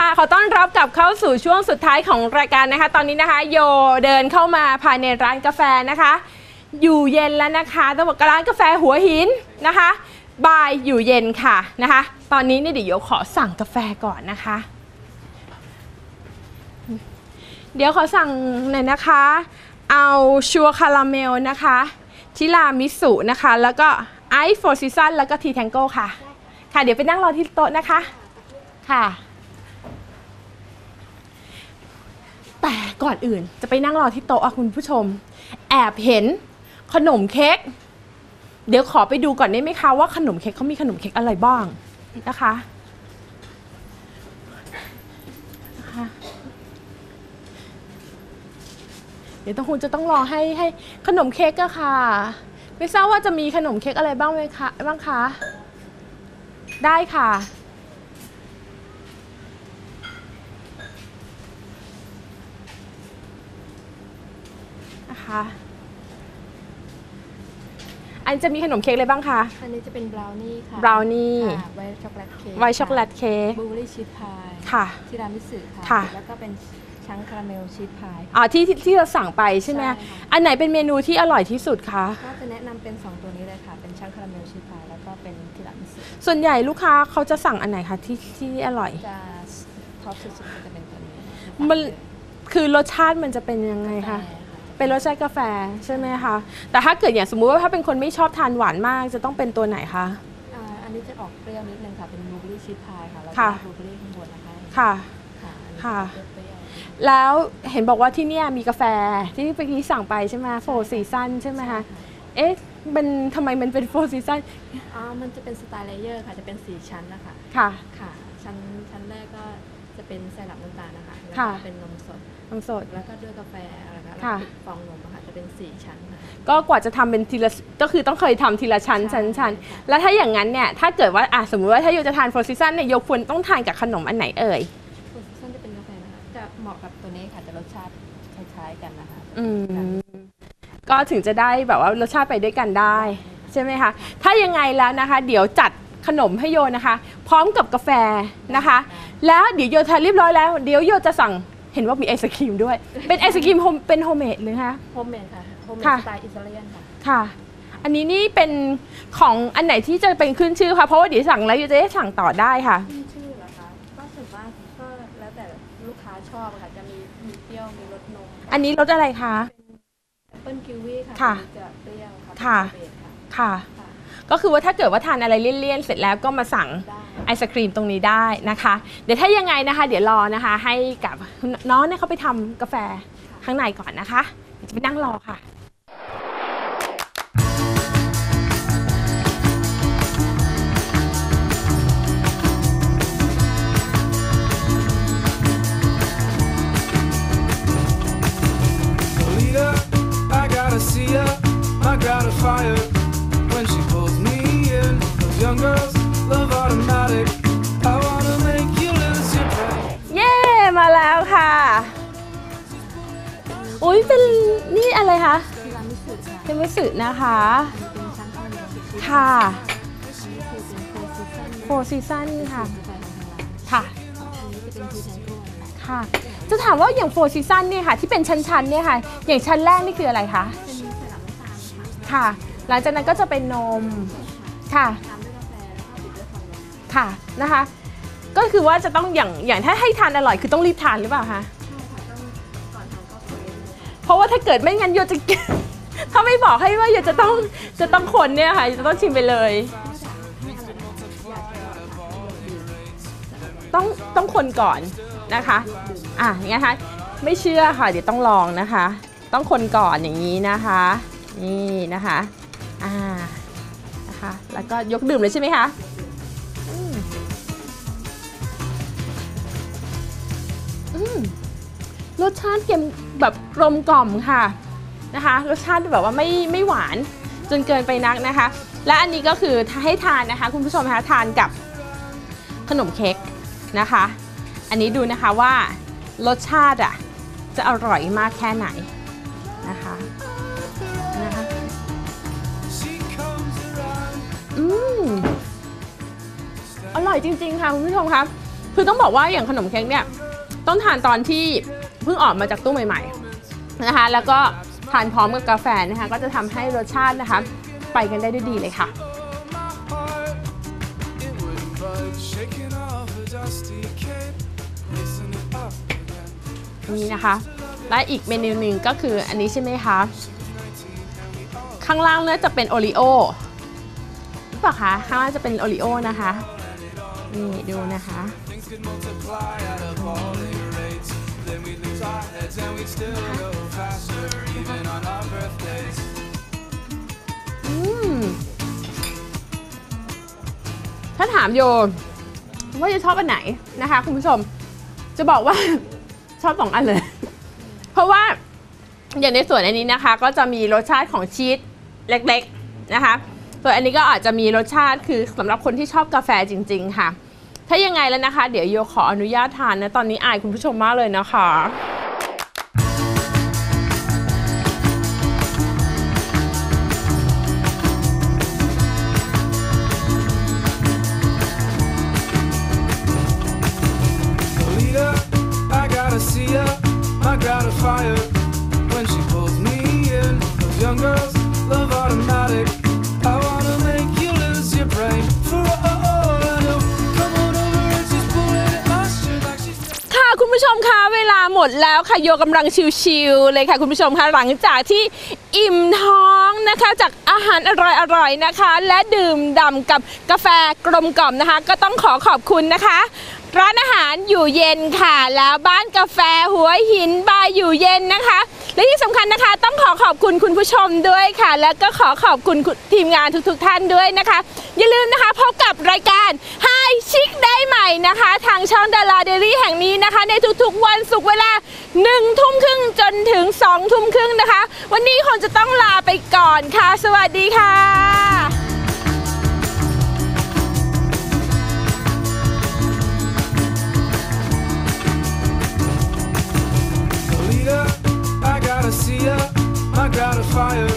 ค่ะขอต้อนรับกลับเข้าสู่ช่วงสุดท้ายของรายการนะคะตอนนี้นะคะโยเดินเข้ามาภายในร้านกาแฟนะคะอยู่เย็นแล้วนะคะต้องบอกร้านกาแฟหัวหินนะคะบายอยู่เย็นค่ะนะคะตอนนี้เนี่ยเดี๋ยวโยขอสั่งกาแฟก่อนนะคะเดี๋ยวขอสั่งหน่อยนะคะเอาชัวร์คาราเมลนะคะทิรามิสุนะคะแล้วก็ไอซ์โฟร์ซีซันแล้วก็ทีแทงโก้ค่ะค่ะเดี๋ยวไปนั่งรอที่โต๊ะนะคะค่ะแต่ก่อนอื่นจะไปนั่งรอที่โต๊ะคุณผู้ชมแอบเห็นขนมเค้กเดี๋ยวขอไปดูก่อนได้ไหมคะว่าขนมเค้กเขามีขนมเค้กอะไรบ้างนะคะเดี๋ยวคงจะต้องรอให้ขนมเค้กอะค่ะไม่ทราบว่าจะมีขนมเค้กอะไรบ้างไหมคะได้ค่ะนะคะอันจะมีขนมเค้กอะไรบ้างคะอันนี้จะเป็นบราวนี่ค่ะบราวนี่ไวท์ช็อกโกแลตเค้กไวท์ช็อกโกแลตเค้กบลูเบอร์รี่ชีสพายค่ะทีรามิสุค่ะแล้วก็เป็นชังคาราเมลชีสพายที่เราสั่งไปใช่ไหมอันไหนเป็นเมนูที่อร่อยที่สุดคะก็จะแนะนำเป็น2ตัวนี้เลยค่ะเป็นชังคาราเมลชีสพายแล้วก็เป็นทีรามิสุส่วนใหญ่ลูกค้าเขาจะสั่งอันไหนคะที่อร่อยจะท็อปสุดๆจะเป็นตัวนี้มันคือรสชาติมันจะเป็นยังไงคะเป็นรสชาติกาแฟใช่ไหมคะแต่ถ้าเกิดอย่างสมมุติว่าถ้าเป็นคนไม่ชอบทานหวานมากจะต้องเป็นตัวไหนคะอันนี้จะออกเปรี้ยวนิดนึงค่ะเป็นบลูเบอร์รี่ชีสพายค่ะแล้วก็บลูเบอร์รี่ข้างบนนะคะค่ะค่ะแล้วเห็นบอกว่าที่นี่มีกาแฟที่เมื่อกี้สั่งไปใช่ไหมโฟร์ซีซันใช่ไหมคะเอ๊ะทำไมมันเป็นโฟร์ซีซันมันจะเป็นสไตล์เลเยอร์ค่ะจะเป็น4ชั้นนะคะค่ะชั้นแรกก็จะเป็นไซรัปน้ำตาลนะคะแล้วก็เป็นนมสดแล้วก็ด้วยกาแฟอะไรคะฟองนมค่ะจะเป็น4ชั้นก็กว่าจะทำเป็นทีละก็คือต้องเคยทำทีละชั้นแล้วถ้าอย่างนั้นเนี่ยถ้าเกิดว่าสมมติว่าถ้าโยจะทานโฟร์ซีซันเนี่ยโยควรต้องทานกับขนมอันไหนเอ่ยโฟร์ซีซันจะเป็นกาแฟนะคะจะเหมาะกับตัวนี้ค่ะจะรสชาติคล้ายๆกันนะคะก็ถึงจะได้แบบว่ารสชาติไปด้วยกันได้ใช่ไหมคะถ้ายังไงแล้วนะคะเดี๋ยวจัดขนมให้โยนะคะพร้อมกับกาแฟนะคะแล้วเดี๋ยวโยทานเรียบร้อยแล้วเดี๋ยวโยจะสั่งเห็นว่ามีไอศครีมด้วยเป็นไอศครีมเป็นโฮมเมดหรือคะโฮมเมดค่ะโฮมเมดสไตล์อิตาเลียนค่ะอันนี้นี่เป็นของอันไหนที่จะเป็นขึ้นชื่อคะเพราะว่าเดี๋ยวสั่งแล้วโยจะได้สั่งต่อได้ค่ะขึ้นชื่อเหรอคะก็ส่วนมากก็แล้วแต่ลูกค้าชอบค่ะจะมีเปรี้ยวมีรสนมอันนี้รสอะไรคะแอปเปิ้ลคิววี่ค่ะจะเปรี้ยวค่ะก็คือว่าถ้าเกิดว่าทานอะไรเลี่ยนๆเสร็จแล้วก็มาสั่งไอศครีมตรงนี้ได้นะคะเดี๋ยวถ้ายังไงนะคะเดี๋ยวรอนะคะให้กับน้องเนี่ยเขาไปทำกาแฟข้างในก่อนนะคะจะไปนั่งรอค่ะ Young girls love automatic. I wanna make you lose your brain. เย้มาแล้วค่ะอุ้ยเป็นนี่อะไรคะทีรามิสุค่ะทีรามิสุนะคะเป็นชั้นคาราเมลค่ะโฟร์ซีซันค่ะค่ะอันนี้จะเป็นทีแทงโก้ค่ะจะถามว่าอย่างโฟร์ซีซันเนี่ยค่ะที่เป็นชั้นๆเนี่ยค่ะอย่างชั้นแรกนี่คืออะไรคะเป็นไซรัปน้ำตาลค่ะหลังจากนั้นก็จะเป็นนมค่ะค่ะนะคะก็คือว่าจะต้องอย่างถ้าให้ทานอร่อยคือต้องรีบทานหรือเปล่าคะใช่ค่ะต้องก่อนทานก็คนเพราะว่าถ้าเกิดไม่งั้นโยจะถ้าไม่บอกให้ว่าโยจะต้องคนเนี่ยค่ะจะต้องชิมไปเลยต้องคนก่อนนะคะอย่างนี้นะคะไม่เชื่อค่ะเดี๋ยวต้องลองนะคะต้องคนก่อนอย่างนี้นะคะนี่นะคะนะคะแล้วก็ยกดื่มเลยใช่ไหมคะรสชาติเค็มแบบกลมกล่อมค่ะนะคะรสชาติแบบว่าไม่หวานจนเกินไปนักนะคะและอันนี้ก็คือให้ทานนะคะคุณผู้ชมคะทานกับขนมเค้กนะคะอันนี้ดูนะคะว่ารสชาติจะอร่อยมากแค่ไหนนะคะอร่อยจริงๆค่ะคุณผู้ชมครับคือต้องบอกว่าอย่างขนมเค้กเนี่ยต้องทานตอนที่เพิ่งออกมาจากตู้ใหม่ๆนะคะแล้วก็ทานพร้อมกับกาแฟนะคะก็จะทำให้รสชาตินะคะไปกันได้ด้วยดีเลยค่ะนี่นะคะและอีกเมนูหนึ่งก็คืออันนี้ใช่ไหมคะข้างล่างเนี่ยจะเป็นโอริโอหรือเปล่าคะข้างล่างจะเป็นโอริโอนะคะนี่ดูนะคะถ้าถามโยว่าจะชอบอันไหนนะคะคุณผู้ชมจะบอกว่าชอบ2 อันเลยเพราะว่าอย่างในส่วนอันนี้นะคะก็จะมีรสชาติของชีสเล็กๆนะคะส่วนอันนี้ก็อาจจะมีรสชาติคือสำหรับคนที่ชอบกาแฟจริงๆค่ะถ้ายังไงแล้วนะคะเดี๋ยวโยขออนุญาตทานนะตอนนี้อายคุณผู้ชมมากเลยนะคะคุณผู้ชมคะเวลาหมดแล้วค่ะโยกำลังชิลๆเลยค่ะคุณผู้ชมคะหลังจากที่อิ่มท้องนะคะจากอาหารอร่อยๆนะคะและดื่มด่ำกับกาแฟกลมกล่อมนะคะก็ต้องขอบคุณนะคะร้านอาหารอยู่เย็นค่ะแล้วบ้านกาแฟหัวหินบาร์อยู่เย็นนะคะและที่สำคัญนะคะต้องขอบคุณคุณผู้ชมด้วยค่ะแล้วก็ขอบคุณทีมงานทุกท่านด้วยนะคะอย่าลืมนะคะพบกับรายการไฮชิคได้ใหม่นะคะทางช่องดาราเดลี่แห่งนี้นะคะในทุกๆวันศุกร์เวลา19:30 จนถึง20:30นะคะวันนี้คงจะต้องลาไปก่อนค่ะสวัสดีค่ะ I gotta see ya, I gotta fire